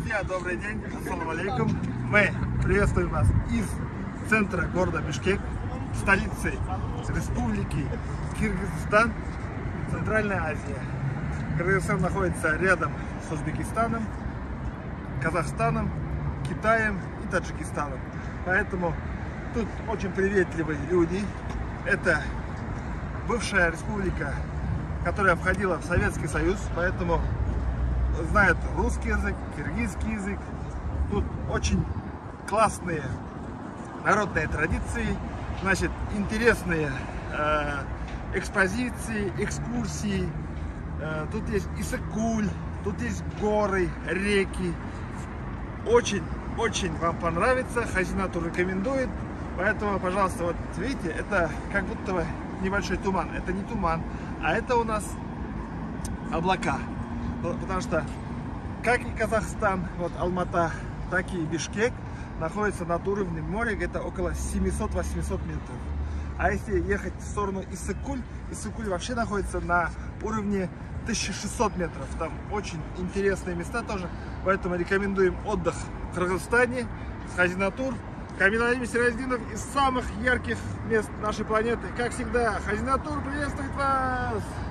Друзья, добрый день, ассаламу алейкум. Мы приветствуем вас из центра города Бишкек, столицы республики Кыргызстан, Центральная Азия. Кыргызстан находится рядом с Узбекистаном, Казахстаном, Китаем и Таджикистаном. Поэтому тут очень приветливые люди. Это бывшая республика, которая входила в Советский Союз, поэтому знают русский язык, киргизский язык. Тут очень классные народные традиции, значит, интересные экспозиции, экскурсии. Тут есть Иссык-Куль, тут есть горы, реки. Очень вам понравится, Хазинатур рекомендует. Поэтому, пожалуйста, вот видите, это как будто бы небольшой туман. Это не туман, а это у нас облака. Потому что как и Казахстан, вот Алмата, так и Бишкек находится над уровнем моря где-то около 700-800 метров. А если ехать в сторону Иссык-Куль, Иссык-Куль вообще находится на уровне 1600 метров. Там очень интересные места тоже. Поэтому рекомендуем отдых в Кыргызстане, с Хазинатур. Камиль Сираздинов из самых ярких мест нашей планеты. Как всегда, Хазинатур приветствует вас!